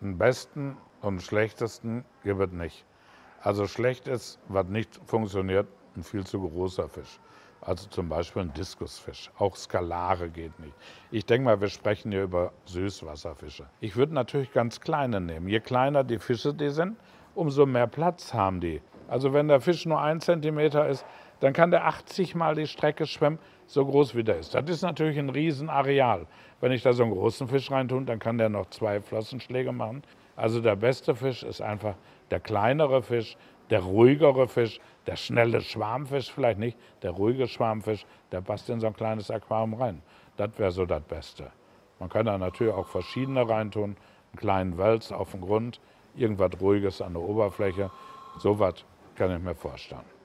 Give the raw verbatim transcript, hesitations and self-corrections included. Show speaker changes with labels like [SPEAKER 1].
[SPEAKER 1] einen besten und einen schlechtesten gibt es nicht. Also schlecht ist, was nicht funktioniert, ein viel zu großer Fisch. Also zum Beispiel ein Diskusfisch. Auch Skalare geht nicht. Ich denke mal, wir sprechen hier über Süßwasserfische. Ich würde natürlich ganz kleine nehmen. Je kleiner die Fische die sind, umso mehr Platz haben die. Also wenn der Fisch nur ein Zentimeter ist, dann kann der achtzig Mal die Strecke schwimmen, so groß wie der ist. Das ist natürlich ein Riesenareal. Wenn ich da so einen großen Fisch reintue, dann kann der noch zwei Flossenschläge machen. Also der beste Fisch ist einfach der kleinere Fisch, der ruhigere Fisch, der schnelle Schwarmfisch vielleicht nicht, der ruhige Schwarmfisch, der passt in so ein kleines Aquarium rein. Das wäre so das Beste. Man kann da natürlich auch verschiedene reintun, einen kleinen Wels auf dem Grund, irgendwas Ruhiges an der Oberfläche. So was kann ich mir vorstellen.